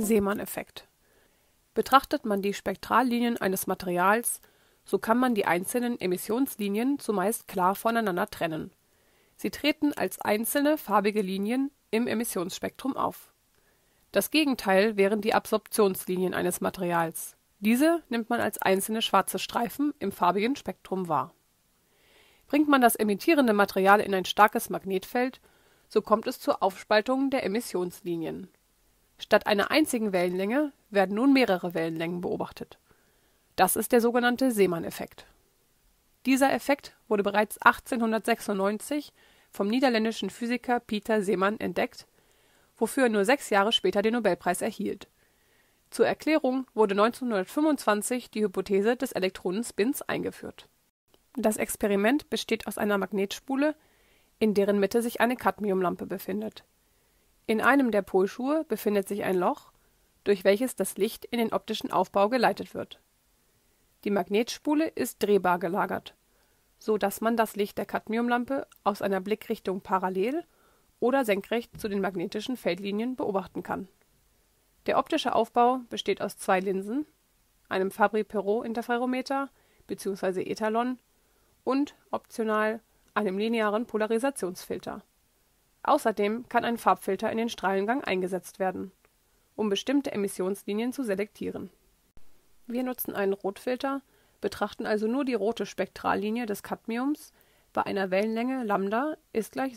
Seemann-Effekt. Betrachtet man die Spektrallinien eines Materials, so kann man die einzelnen Emissionslinien zumeist klar voneinander trennen. Sie treten als einzelne farbige Linien im Emissionsspektrum auf. Das Gegenteil wären die Absorptionslinien eines Materials. Diese nimmt man als einzelne schwarze Streifen im farbigen Spektrum wahr. Bringt man das emittierende Material in ein starkes Magnetfeld, so kommt es zur Aufspaltung der Emissionslinien. Statt einer einzigen Wellenlänge werden nun mehrere Wellenlängen beobachtet. Das ist der sogenannte Seemann-Effekt. Dieser Effekt wurde bereits 1896 vom niederländischen Physiker Pieter Zeeman entdeckt, wofür er nur 6 Jahre später den Nobelpreis erhielt. Zur Erklärung wurde 1925 die Hypothese des Elektronenspins eingeführt. Das Experiment besteht aus einer Magnetspule, in deren Mitte sich eine Cadmiumlampe befindet. In einem der Polschuhe befindet sich ein Loch, durch welches das Licht in den optischen Aufbau geleitet wird. Die Magnetspule ist drehbar gelagert, so dass man das Licht der Cadmiumlampe aus einer Blickrichtung parallel oder senkrecht zu den magnetischen Feldlinien beobachten kann. Der optische Aufbau besteht aus 2 Linsen, einem Fabry-Perot-Interferometer bzw. Ethalon und, optional, einem linearen Polarisationsfilter. Außerdem kann ein Farbfilter in den Strahlengang eingesetzt werden, um bestimmte Emissionslinien zu selektieren. Wir nutzen einen Rotfilter, betrachten also nur die rote Spektrallinie des Cadmiums bei einer Wellenlänge λ ist gleich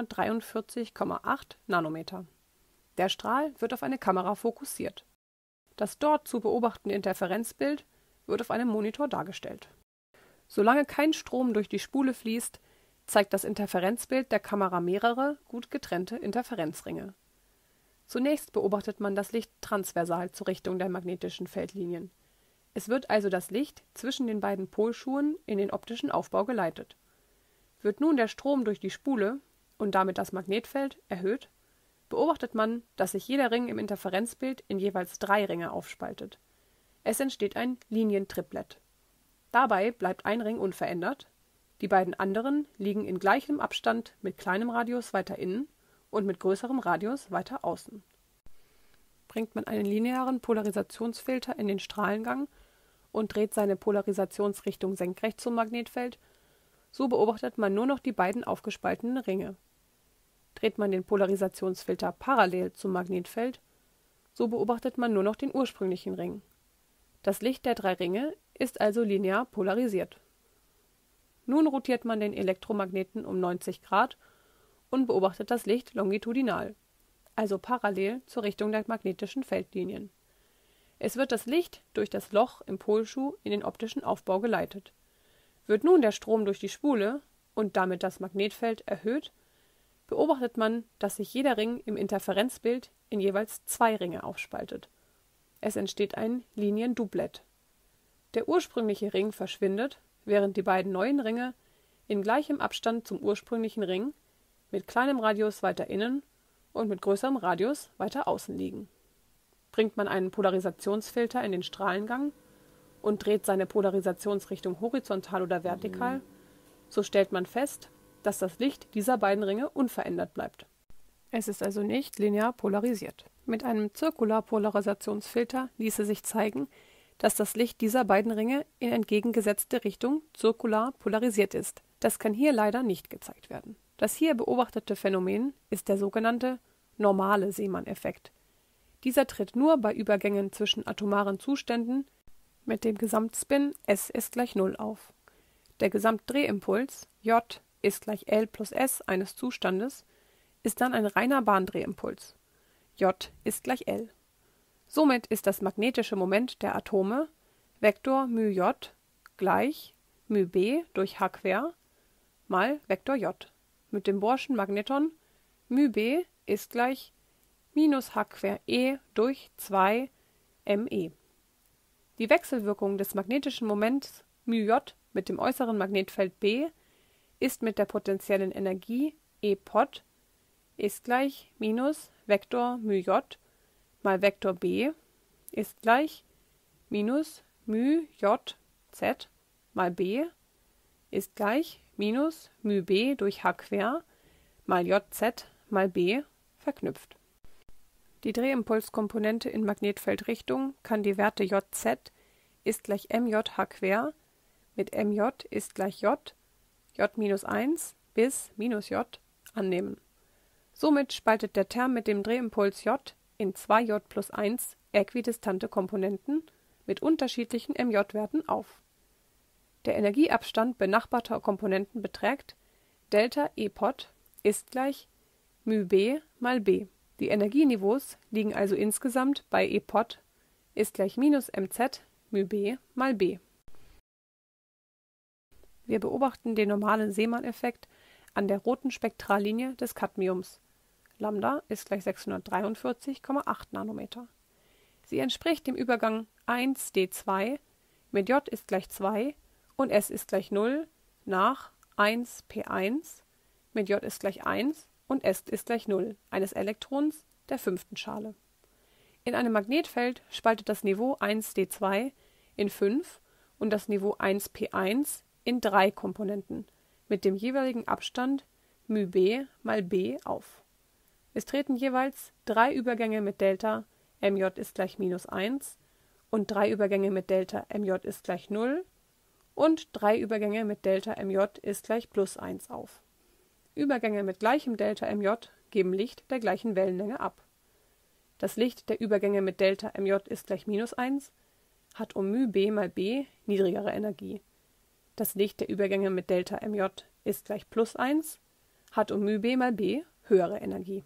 643,8 Nanometer. Der Strahl wird auf eine Kamera fokussiert. Das dort zu beobachtende Interferenzbild wird auf einem Monitor dargestellt. Solange kein Strom durch die Spule fließt, zeigt das Interferenzbild der Kamera mehrere gut getrennte Interferenzringe. Zunächst beobachtet man das Licht transversal zur Richtung der magnetischen Feldlinien. Es wird also das Licht zwischen den beiden Polschuhen in den optischen Aufbau geleitet. Wird nun der Strom durch die Spule und damit das Magnetfeld erhöht, beobachtet man, dass sich jeder Ring im Interferenzbild in jeweils 3 Ringe aufspaltet. Es entsteht ein Linientriplett. Dabei bleibt ein Ring unverändert, die beiden anderen liegen in gleichem Abstand mit kleinem Radius weiter innen und mit größerem Radius weiter außen. Bringt man einen linearen Polarisationsfilter in den Strahlengang und dreht seine Polarisationsrichtung senkrecht zum Magnetfeld, so beobachtet man nur noch die beiden aufgespaltenen Ringe. Dreht man den Polarisationsfilter parallel zum Magnetfeld, so beobachtet man nur noch den ursprünglichen Ring. Das Licht der 3 Ringe ist also linear polarisiert. Nun rotiert man den Elektromagneten um 90 Grad und beobachtet das Licht longitudinal, also parallel zur Richtung der magnetischen Feldlinien. Es wird das Licht durch das Loch im Polschuh in den optischen Aufbau geleitet. Wird nun der Strom durch die Spule und damit das Magnetfeld erhöht, beobachtet man, dass sich jeder Ring im Interferenzbild in jeweils 2 Ringe aufspaltet. Es entsteht ein Linienduplett. Der ursprüngliche Ring verschwindet, während die beiden neuen Ringe in gleichem Abstand zum ursprünglichen Ring mit kleinem Radius weiter innen und mit größerem Radius weiter außen liegen. Bringt man einen Polarisationsfilter in den Strahlengang und dreht seine Polarisationsrichtung horizontal oder vertikal, so stellt man fest, dass das Licht dieser beiden Ringe unverändert bleibt. Es ist also nicht linear polarisiert. Mit einem Zirkularpolarisationsfilter ließe sich zeigen, dass das Licht dieser beiden Ringe in entgegengesetzte Richtung zirkular polarisiert ist. Das kann hier leider nicht gezeigt werden. Das hier beobachtete Phänomen ist der sogenannte normale Seemann-Effekt. Dieser tritt nur bei Übergängen zwischen atomaren Zuständen mit dem Gesamtspin S ist gleich 0 auf. Der Gesamtdrehimpuls J ist gleich L plus S eines Zustandes ist dann ein reiner Bahndrehimpuls. J ist gleich L. Somit ist das magnetische Moment der Atome Vektor μJ gleich μB durch h² mal Vektor J. Mit dem Bohrschen Magneton μB ist gleich minus h² durch 2 me. Die Wechselwirkung des magnetischen Moments μJ mit dem äußeren Magnetfeld B ist mit der potentiellen Energie E-Pot ist gleich minus Vektor μJ mal Vektor B ist gleich minus μJz mal B ist gleich minus μB durch h² mal JZ mal B verknüpft. Die Drehimpulskomponente in Magnetfeldrichtung kann die Werte Jz ist gleich mj/h² mit mj ist gleich j, j-1 bis -j annehmen. Somit spaltet der Term mit dem Drehimpuls j in 2j+1 äquidistante Komponenten mit unterschiedlichen mj-Werten auf. Der Energieabstand benachbarter Komponenten beträgt Delta E-Pod ist gleich μB mal B. Die Energieniveaus liegen also insgesamt bei E-Pod ist gleich -mz μB mal B. Wir beobachten den normalen Seemann-Effekt an der roten Spektrallinie des Cadmiums. Lambda ist gleich 643,8 Nanometer. Sie entspricht dem Übergang 1d2 mit J ist gleich 2 und S ist gleich 0 nach 1p1 mit J ist gleich 1 und S ist gleich 0 eines Elektrons der 5. Schale. In einem Magnetfeld spaltet das Niveau 1d2 in 5 und das Niveau 1p1 in 3 Komponenten mit dem jeweiligen Abstand μB mal B auf. Es treten jeweils 3 Übergänge mit Delta mj ist gleich -1 und 3 Übergänge mit Delta mj ist gleich 0 und 3 Übergänge mit Delta mj ist gleich +1 auf. Übergänge mit gleichem Delta mj geben Licht der gleichen Wellenlänge ab. Das Licht der Übergänge mit Delta mj ist gleich -1 hat um μB mal B niedrigere Energie. Das Licht der Übergänge mit Delta mj ist gleich +1 hat um μB mal B höhere Energie.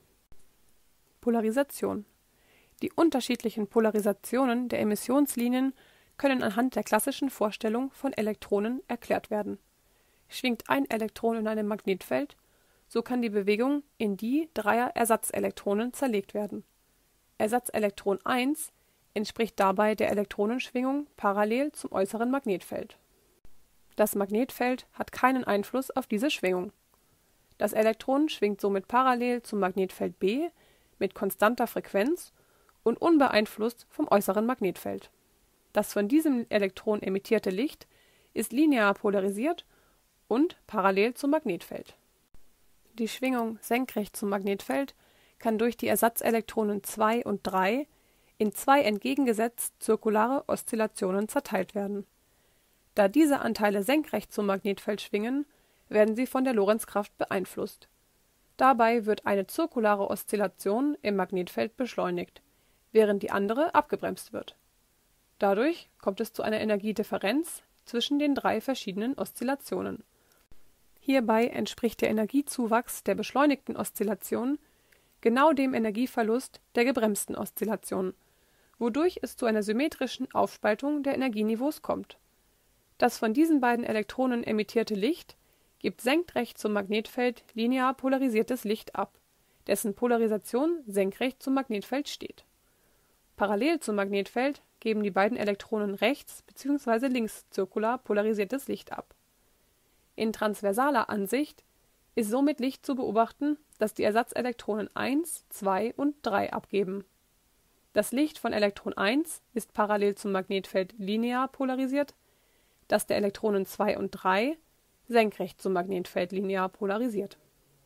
Polarisation. Die unterschiedlichen Polarisationen der Emissionslinien können anhand der klassischen Vorstellung von Elektronen erklärt werden. Schwingt ein Elektron in einem Magnetfeld, so kann die Bewegung in die dreier Ersatzelektronen zerlegt werden. Ersatzelektron 1 entspricht dabei der Elektronenschwingung parallel zum äußeren Magnetfeld. Das Magnetfeld hat keinen Einfluss auf diese Schwingung. Das Elektron schwingt somit parallel zum Magnetfeld B mit konstanter Frequenz und unbeeinflusst vom äußeren Magnetfeld. Das von diesem Elektron emittierte Licht ist linear polarisiert und parallel zum Magnetfeld. Die Schwingung senkrecht zum Magnetfeld kann durch die Ersatzelektronen 2 und 3 in 2 entgegengesetzt zirkulare Oszillationen zerteilt werden. Da diese Anteile senkrecht zum Magnetfeld schwingen, werden sie von der Lorentzkraft beeinflusst. Dabei wird eine zirkulare Oszillation im Magnetfeld beschleunigt, während die andere abgebremst wird. Dadurch kommt es zu einer Energiedifferenz zwischen den 3 verschiedenen Oszillationen. Hierbei entspricht der Energiezuwachs der beschleunigten Oszillation genau dem Energieverlust der gebremsten Oszillation, wodurch es zu einer symmetrischen Aufspaltung der Energieniveaus kommt. Das von diesen beiden Elektronen emittierte Licht gibt senkrecht zum Magnetfeld linear polarisiertes Licht ab, dessen Polarisation senkrecht zum Magnetfeld steht. Parallel zum Magnetfeld geben die beiden Elektronen rechts bzw. links zirkular polarisiertes Licht ab. In transversaler Ansicht ist somit Licht zu beobachten, das die Ersatzelektronen 1, 2 und 3 abgeben. Das Licht von Elektron 1 ist parallel zum Magnetfeld linear polarisiert, das der Elektronen 2 und 3 senkrecht zum Magnetfeld linear polarisiert.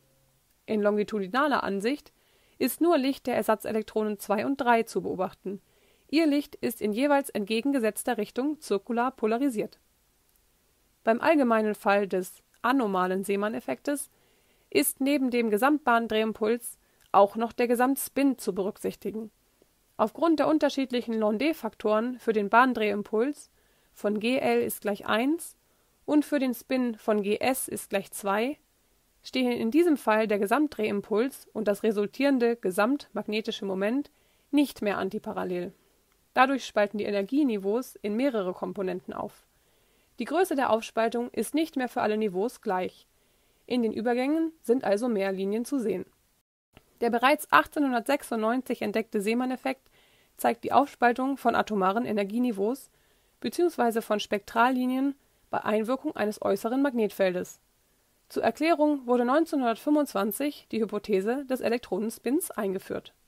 In longitudinaler Ansicht ist nur Licht der Ersatzelektronen 2 und 3 zu beobachten. Ihr Licht ist in jeweils entgegengesetzter Richtung zirkular polarisiert. Beim allgemeinen Fall des anomalen Seemann-Effektes ist neben dem Gesamtbahndrehimpuls auch noch der Gesamtspin zu berücksichtigen. Aufgrund der unterschiedlichen Landé-Faktoren für den Bahndrehimpuls von Gl ist gleich 1 und für den Spin von Gs ist gleich 2 stehen in diesem Fall der Gesamtdrehimpuls und das resultierende gesamtmagnetische Moment nicht mehr antiparallel. Dadurch spalten die Energieniveaus in mehrere Komponenten auf. Die Größe der Aufspaltung ist nicht mehr für alle Niveaus gleich. In den Übergängen sind also mehr Linien zu sehen. Der bereits 1896 entdeckte Seemann-Effekt zeigt die Aufspaltung von atomaren Energieniveaus bzw. von Spektrallinien bei Einwirkung eines äußeren Magnetfeldes. Zur Erklärung wurde 1925 die Hypothese des Elektronenspins eingeführt